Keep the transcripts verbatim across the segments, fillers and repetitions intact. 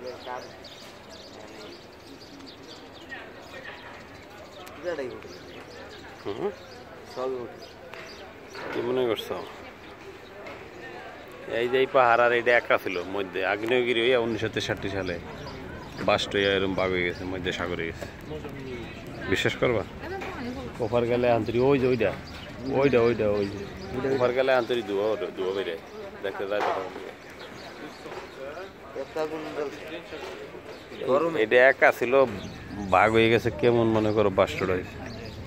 কি মনে করছো এই যে পাহাড় আর এটা একা ছিল মধ্যে আগ্নেয়গিরি হইয়া উনিশশো তেষট্টি সালে বাস্ট হইয়া এরকম বাগ হয়ে গেছে মধ্যে সাগরে গেছে বিশ্বাস করবা ওপার গেলে আন্তরিক ওই যে ওইটা ওইটা ওইটা ওই যে ওপার গেলে আন্তরিক ধোয়া ধোয়া বেড়ে দেখতে যায় এটা একা ছিল বাঘ হয়ে গেছে কেমন মনে করো বাস্টড হয়েছে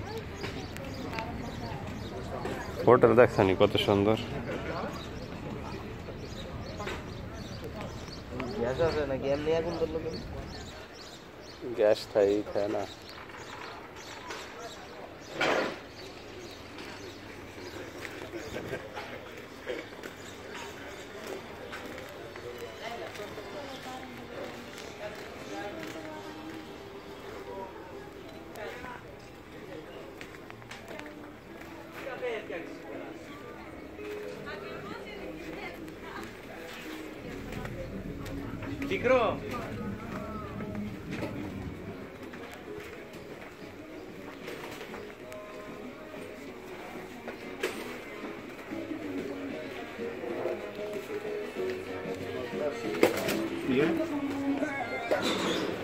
হোটেল দেখছানি কত সুন্দর গ্যাস থাই খায় না Tigro. Yeah.